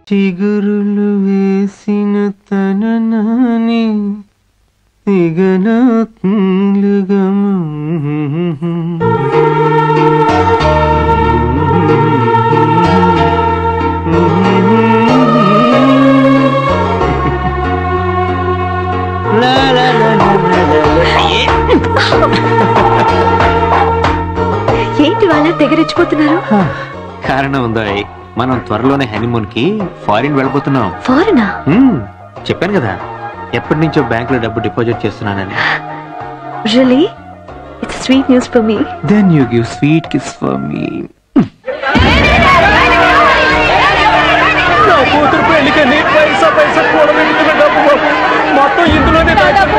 చిగురులు వేసిన తననాని తిగనాత్మలుగము ఏంటి వాళ్ళ తెగరెచ్చిపోతున్నారు? కారణం ఉందా? మనం త్వరలోనే హనీమూన్ కి ఫారిన్ వెళ్ళిపోతున్నాం. ఫారినా? చెప్పాను కదా, ఎప్పటి నుంచో బ్యాంక్ లో డబ్బు డిపాజిట్ చేస్తున్నానని. Really? It's sweet news for me. Then you give sweet kiss for me. నా కూతురు పెళ్లికని పైసా పైసా కూడబెట్టుకున్న డబ్బు మొత్తం ఇందులోనే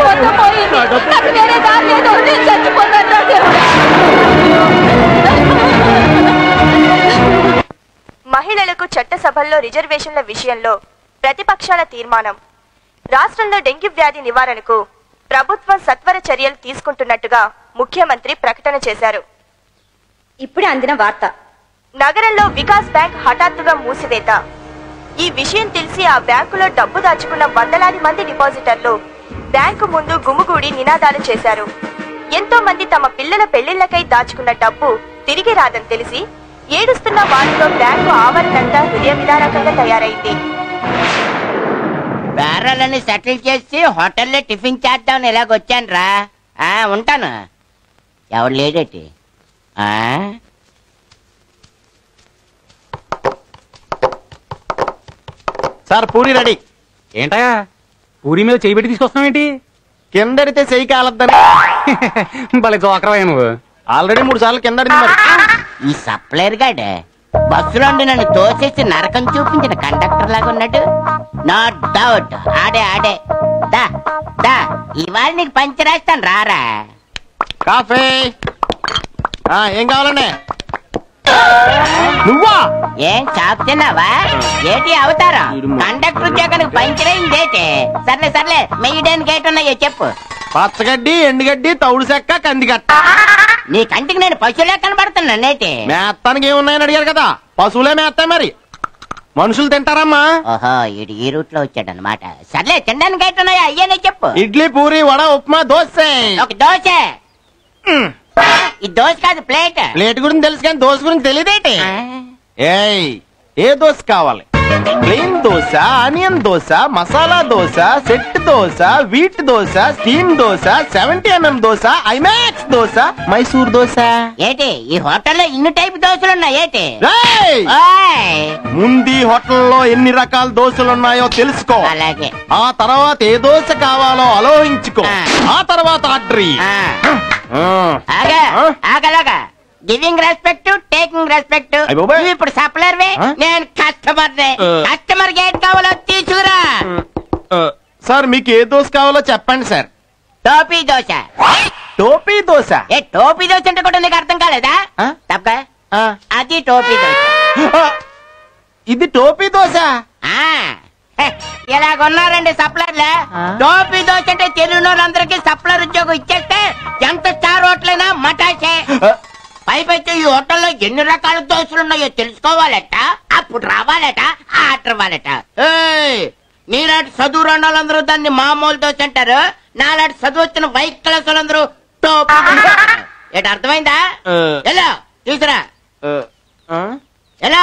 మహిళలకు చట్టసభల్లో రిజర్వేషన్ల విషయంలో ప్రతిపక్షాల తీర్మానం. రాష్ట్రంలో డెంగ్యూ వ్యాధి నివారణకు ప్రభుత్వం సత్వర చర్యలు తీసుకుంటున్నట్టుగా ముఖ్యమంత్రి ప్రకటన చేశారు. ఇప్పుడే అందిన వార్త. నగరంలో వికాస్ బ్యాంక్ హఠాత్తుగా మూసివేత. ఈ విషయం తెలిసి ఆ బ్యాంకులో డబ్బు దాచుకున్న వందలాది మంది డిపాజిటర్లు బ్యాంకు ముందు గుమిగూడి నినాదాలు చేశారు. ఎంతో మంది తమ పిల్లల పెళ్లిళ్లకై దాచుకున్న డబ్బు తిరిగి రాదని తెలిసి ఏడుస్తున్న వారితో బ్యాంకు ఆవరణంతా హృదయ విదారకంగా తయారైంది. బేరాలని సెటిల్ చేసి హోటల్లో టిఫిన్ చేద్దామని ఇలాగొచ్చాను రా. ఉంటాను. ఎవరు లేడేటి? Sir puri ready. ఏంటయా పూరి మీద చేయి పెట్టి తీసుకొస్తున్నావు ఏంటి? కిందడితే చెయ్యి కాలద్దని. భలే జోకరవా నువ్వు. ఆల్రెడీ 3 సార్లు కిందడి. ఈ సప్లైర్ గాడే బస్సులో నన్ను తోసేసి నరకం చూపించిన కండక్టర్ లాగా ఉన్నాడు. నో డౌట్ ఆడే ఆడే. దా దా ఇవాళ నీకు పంచరేస్తాను రారా. కాఫీ ఏం కావాలండి? నువ్వా? ఏం చాప్ తిన్నావా? ఏటి అవతారం? కండక్టర్ ఉద్యోగానికి పంచరైందేటి? సర్లే సర్లే మెయ్యడానికి ఏటున్నాయో చెప్పు. పచ్చగడ్డి, ఎండుగడ్డి, తౌడు చెక్క, కందిగట్ట. నీ కంటికి నేను పశువులే కనబడుతున్నా నేటి. మేత్తానికి ఏమున్నాయని అడిగారు కదా, పశువులే మేస్తాయి. మరి మనుషులు తింటారమ్మా? ఓహో ఇడు ఈ రూట్ లో వచ్చాడనమాట. సర్లే తినడానికి ఏటున్నాయో అయ్యేనే చెప్పు. ఇడ్లీ, పూరి, వడ, ఉప్మా, దోశ. ఒక దోశ. ఈ దోశ కాదు ప్లేట్. ప్లేట్ గురించి తెలుసు కానీ దోశ గురించి తెలియదేటి? ఏ దోశ కావాలి? Plain dosa, onion dosa, masala dosa, set dosa, wheat dosa, steam dosa, 70mm dosa, IMAX dosa, Mysore dosa. ఏటి ఈ హోటల్లో ఇన్ని టైప్ దోశలు ఉన్నాయి ఏటి? ముందు హోటల్లో ఎన్ని రకాల దోశలు ఉన్నాయో తెలుసుకో. అలాగే. ఆ తర్వాత ఏ దోశ కావాలో ఆలోచించుకో. ఆ తర్వాత ఆర్డర్. ఆగలాగా గివింగ్ రెస్పెక్ట్, టేకింగ్ రెస్పెక్ట్. ఇప్పుడు సప్లర్ నేను కస్టమర్. కస్టమర్ గేట్ కావాలో తీసుకురా. సార్ మీకు ఏ దోశ కావాలో చెప్పండి సార్. టోపీ దోశ. టోపీ దోశ? ఏ టోపీ దోశ అంటే కూడా నీకు అర్థం కాలేదా? తప్ప అది టోపీ దోశ. ఇది టోపీ దోశ. ఇలాగున్నారండి సప్లర్లే. టోపీ దోశ అంటే తెలుగు వాళ్ళందరికీ సప్లర్ ఉద్యోగం ఇచ్చేస్తే ఎంత స్టార్ హోటలైనా మటాసే. పైపైతే ఈ హోటల్లో ఎన్ని రకాల దోశలు ఉన్నాయో తెలుసుకోవాలట, అప్పుడు రావాలట, ఆర్డర్ ఇవ్వాలట. నీలాంటి చదువు రెండాలందరూ దాన్ని మామూలు దోశ అంటారు. నాలాంటి చదువు వచ్చిన వైట్ క్లాస్ వాళ్ళందరూ టోపీ. ఏంటి అర్థమైందా? ఎలా తీసురా ఎలా?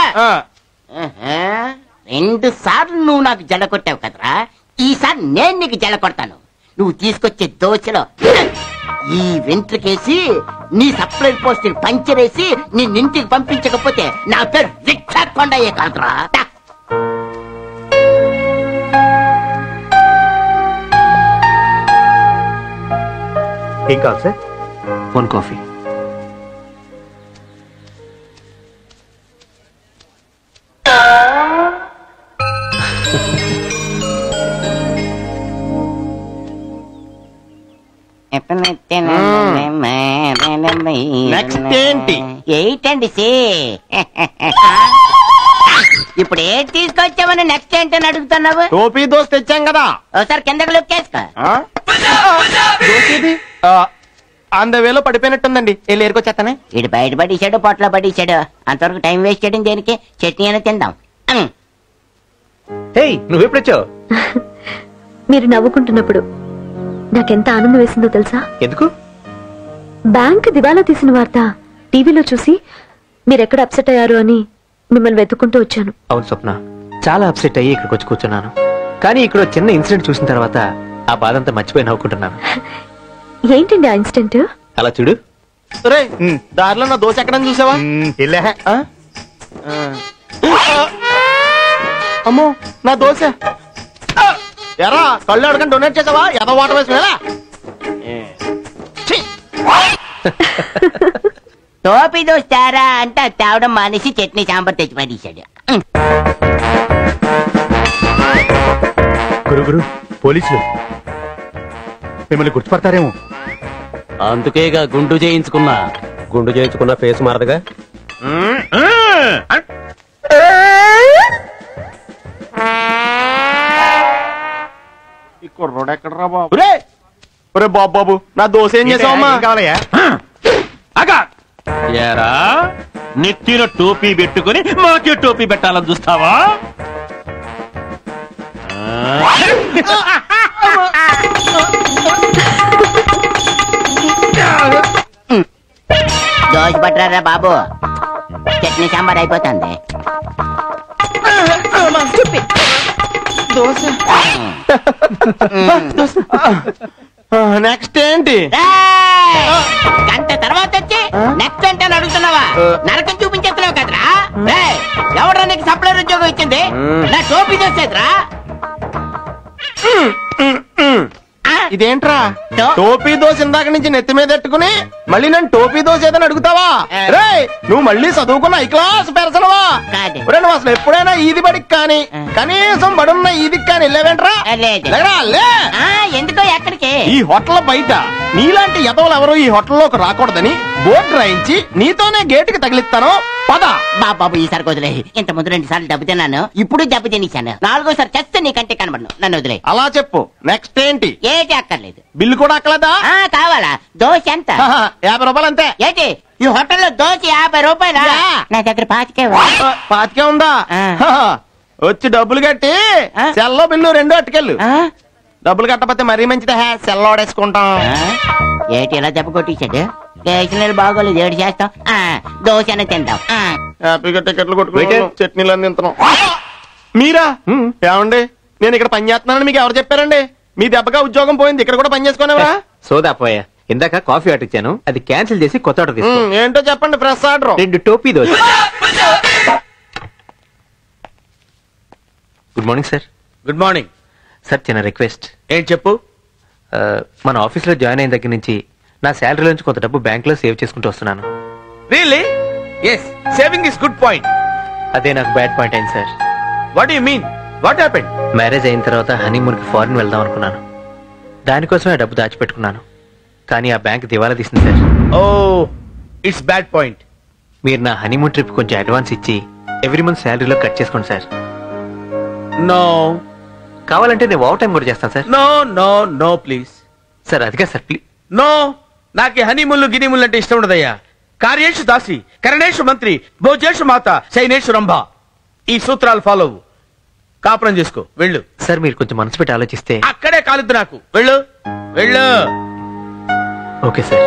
2 సార్లు నువ్వు నాకు జడ కొట్టావు కదరా, ఈసారి నేను నీకు జడ కొడతాను. నువ్వు తీసుకొచ్చే దోశలో ఈ వెంట్రుకేసి నీ సప్లై పోస్ట్ పంచరేసి నిన్నింటికి పంపించకపోతే నా పేరు రిక్షా కొండయ్యే కాదురా. ఏం కావాలి సార్? 1 కాఫీ. ఏంటండి ఇప్పుడు ఏం తీసుకొచ్చామని నెక్స్ట్ ఏంటని అడుగుతున్నావు? టోపీ దోశ తెచ్చాం కదా. ఒకసారి కిందకి లొక్కేసుకో. వేలో పడిపోయినట్టుందండి. వెళ్ళి ఏరుకొచ్చేస్తానే. ఇటు బయట పడేసాడు, పొట్ల పడేసాడు. అంతవరకు టైం వేస్ట్ చేయడం దేనికి? చట్నీ అయినా తిందాం. నువ్వెప్పుడొచ్చావు? మీరు నవ్వుకుంటున్నప్పుడు నాకెంత ఆనందం వేసిందో తెలుసా? ఎందుకు? బ్యాంక్ దివాలా తీసిన వార్త టీవీలో చూసి మీరెక్కడ అప్సెట్ అయ్యారు అని మిమ్మల్ని వెతుక్కుంటూ వచ్చాను. అవును స్వప్న, చాలా అప్సెట్ అయ్యి ఇక్కడికి వచ్చి కూర్చున్నాను. కానీ ఇక్కడ చిన్న ఇన్సిడెంట్ చూసిన తర్వాత ఆ బాధ అంతా మర్చిపోయి నవ్వుకుంటున్నాను. ఏంటండి ఆ ఇన్సిడెంట్? అలా చూడు. దారిలో నా దోశ ఎక్కడ చూసావా? అమ్మో నా దోశ. ఎరా కళ్ళు అడగని డొనేట్ చేసావా? ఎద వాటర్ వేసుకునేలా. టోపీ దోస్తారా అంటే అది తేవడం మానేసి చట్నీ సాంబార్ తెచ్చి పడేశాడు. గురు పోలీసులు మిమ్మల్ని గుర్తుపడతారేమో. అందుకేగా గుండు చేయించుకున్న ఫేస్ మారదుగా. ఈ కుర్రోడు ఎక్కడరా బాబు? ఒరే బాబు నా దోశ ఏం చేసావమ్మా? కావాలయ్యా? ఏరా నెత్తిన టోపీ పెట్టుకుని మాకే టోపీ పెట్టాలని చూస్తావా? దోశ పట్టరా బాబు, చట్నీ సాంబార్ అయిపోతుంది. నెక్స్ట్ ఏంటి? గంట తర్వాత వచ్చి నెక్స్ట్ అంటే అడుగుతున్నావా? నరకం చూపించేస్తున్నావు కదరా. ఎవడరా నీకు సప్లైర్ ఉద్యోగం ఇచ్చింది? నా టోపీ దోసేదిరా. ఇదేంట్రా టోపీ దోశ ఇందాక నుంచి నెత్తి మీద ఎట్టుకుని మళ్ళీ నన్ను టోపీ దోశ ఏదని అడుగుతావా? రే నువ్వు మళ్ళీ చదువుకున్న ఐ క్లాస్ పెరసనవా? నువ్వు అసలు ఎప్పుడైనా ఈది బడికి కానీ కనీసం బడున్న ఈదికి కానీ వెళ్ళావేంట్రా? ఎందుకో ఎక్కడికి? ఈ హోటల్ బయట నీలాంటి ఎదవలు ఎవరు ఈ హోటల్లోకి రాకూడదని బోర్డు రాయించి నీతోనే గేటుకి తగిలిస్తాను. పద బాబు ఈసారి వదిలే. ఇంత ముందు 2 సార్లు దెబ్బ తిన్నాను, ఇప్పుడు దెబ్బ తినేశాను. 4గోసారి చస్తే నీకంటే కనబడను. నన్ను వదిలే. అలా చెప్పు. నెక్స్ట్ ఏంటి? ఏటి అక్కర్లేదు. బిల్లు కూడా అక్కలేదా? కావాలా? దోశ ఎంత? 50 రూపాయలు అంతే. ఏంటి ఈ హోటల్లో దోశ 50 రూపాయలు? నా దగ్గర 25 ఉందా? వచ్చి డబ్బులు కట్టి సెల్లో బిల్లు 2 అట్టుకెళ్ళు. డబ్బులు కట్టకపోతే మరీ మంచిదే, సెల్ ఓడేసుకుంటాం. ఏటి ఇలా దెబ్బ కొట్టించాడు? స్టేషనరీ బాగోలేదు, ఏడు చేస్తాం. దోశ అని తింటాం. హ్యాపీగా టికెట్లు కొట్టుకుంటే చట్నీలు అన్ని తింటున్నాం. మీరా? ఏమండి నేను ఇక్కడ పని చేస్తున్నానని మీకు ఎవరు చెప్పారండి? మీ దెబ్బగా ఉద్యోగం పోయింది, ఇక్కడ కూడా పని చేసుకునేవా? సోదా పోయా. ఇందాక కాఫీ ఆర్డర్ ఇచ్చాను, అది క్యాన్సిల్ చేసి కొత్త ఆర్డర్ తీసుకో. ఏంటో చెప్పండి. ఫ్రెష్ ఆర్డర్ 2 టోపీ dosa. Good morning sir. Good morning sir, చిన్న రిక్వెస్ట్. ఏంటి చెప్పు. మన ఆఫీస్ లో జాయిన్ అయిన దగ్గర నుంచి నా శాలరీ నుంచి కొంత డబ్బు బ్యాంక్ లో సేవ్ చేసుకుంటూ వస్తున్నాను. Really? yes, saving is good point. అదే నాకు బ్యాడ్ పాయింట్ అయింది సార్. what do you mean? what happened? Marriage అయిన తర్వాత హనీమూన్ కి ఫారెన్ వెళ్దాం అనుకున్నాను. దానికోసమే డబ్బు దాచిపెట్టుకున్నాను. కానీ ఆ బ్యాంక్ దివాలా తీసింది sir. oh, it's bad point. మీరు నా హనీమూన్ ట్రిప్ కొంచెం అడ్వాన్స్ ఇచ్చి ఎవ్రీ మంత్ శాలరీలో కట్ చేసుకోండి సార్. no. కావాలంటే నేను ఓవర్ టైం కూడా చేస్తాను సార్. no please. సార్ అదిగా సార్, ప్లీజ్. నో, నాకు హనీముళ్ళు గినిముళ్ళు అంటే ఇష్టం ఉండదయ్యా. కార్యేషు దాసి, కరణేషు మంత్రి, భోజేషు మాత, శైనేషు రంభ. ఈ సూత్రాలు ఫాలో అవ్వు. కాపురం చేసుకో, వెళ్ళు. సార్ మీరు కొంచెం మనసు పెట్టి ఆలోచిస్తే. అక్కడే కాలిద్దు నాకు. వెళ్ళు వెళ్ళు. Okay sir.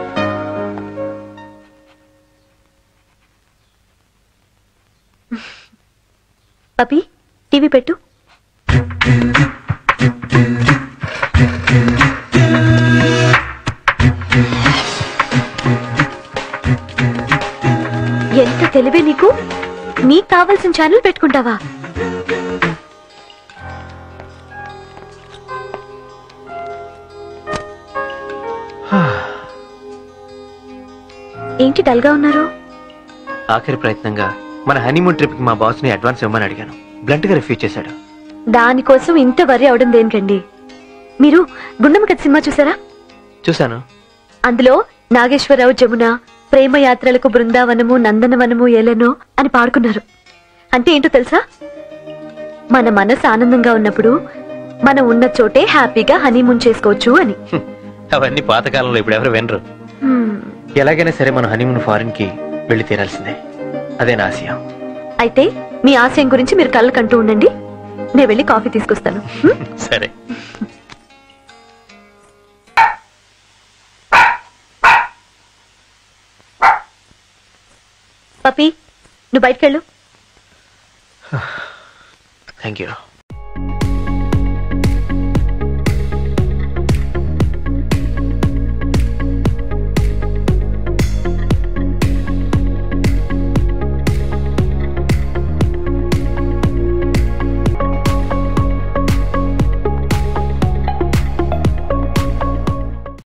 పపి టీవీ పెట్టు. ఎంత తెలివే నీకు? నీకు కావాల్సిన ఛానల్ పెట్టుకుంటావా? ఏంటి డల్గా ఉన్నారు? ఆఖరి ప్రయత్నంగా మన హనీమూన్ ట్రిప్ కి మా బాస్ ని అడ్వాన్స్ ఇవ్వమని అడిగాను. బ్లంట్ గా రిఫ్యూజ్ చేశాడు. దానికోసం ఇంత వరి అవడం దేనికండి? మీరు గుండమ్మ కథ సినిమా చూసారా? చూశాను. అందులో నాగేశ్వరరావు జమున ప్రేమ యాత్రలకు బృందావనము నందనవనము ఏలెనో అని పాడుకున్నారు. అంటే ఏంటో తెలుసా? మన మనసు ఆనందంగా ఉన్నప్పుడు మనం ఉన్న చోటే హ్యాపీగా హనీమూన్ చేసుకోవచ్చు అని. అవన్నీ పాతకాలంలో ఇప్పుడు ఎవరు వినరు. ఎలాగైనా సరే మన హనీమూన్ ఫారిన్ కి వెళ్లి తీరాల్సిందే. అదే నా ఆశయం. అయితే మీ ఆశయం గురించి మీరు కళ్ళకంటూ ఉండండి. నేను వెళ్ళి కాఫీ తీసుకొస్తాను. సరే. పపి, నువ్వు బయటకెళ్ళు. Thank you.